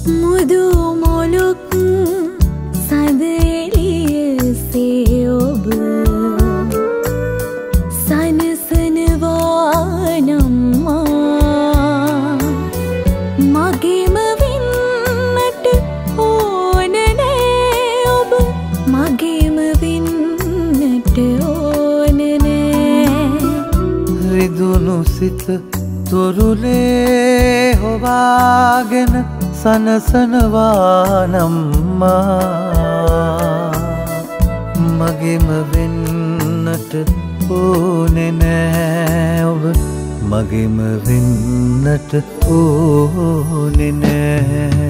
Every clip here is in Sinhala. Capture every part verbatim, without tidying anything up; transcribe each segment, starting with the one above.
මුදු මොලොක් සඳ එළියසේ ඔබ සනසනවා නම් මා මගේම වෙන්නට ඕන නෑ ඔබ මගේම වෙන්නට ඕන නෑ රිදුණු සිත තුරුලේ හොවාගෙන සනසනවා නම් මා මගේම වෙන්නට ඕනේ නෑ ඔබ මගේම වෙන්නට ඕනේ නෑ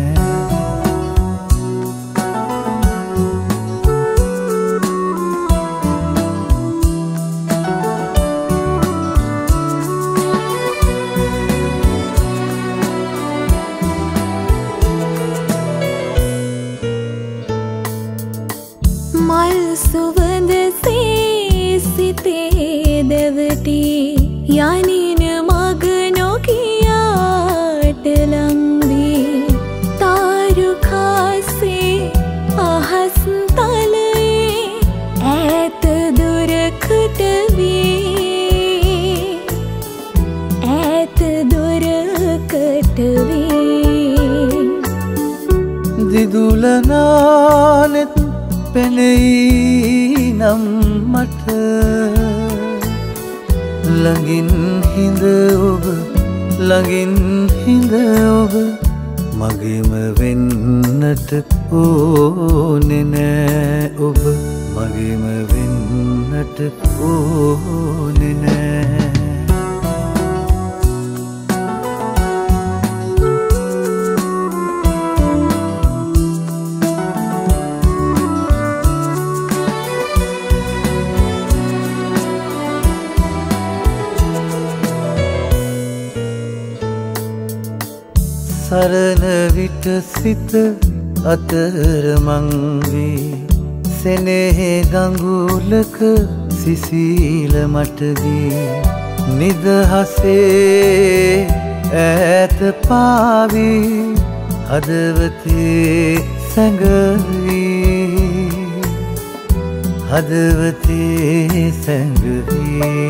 මල් සුවඳ සේ සිතේ දෙවටි යනින මග නොකියාට ලංවී තාරුකාසේ අහස් තලයේ ඈත දුරකට වී ඈත දුරකට වී දිදුලනානෙත් පෙනෙයි නම් මට ළඟින් හිඳ ඔබ ළඟින් හිඳ ඔබ මගේම වෙන්නට ඕනේ නෑ ඔබ මගේම වෙන්නට ඕනේ නෑ සරණ විට සිත අතරමං වී සෙනෙහි ගඟුලක සිසිල මට දී නිදහසේ ඈත පාවී හදවතේ සැඟවී හදවතේ සැඟවී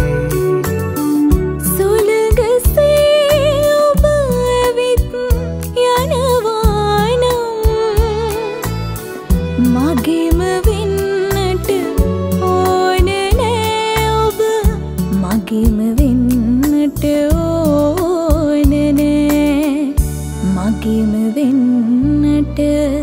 මගේම වෙන්නට ඕන නෑ ඔබ මගේම වෙන්නට ඕන නෑ මගේම වෙන්නට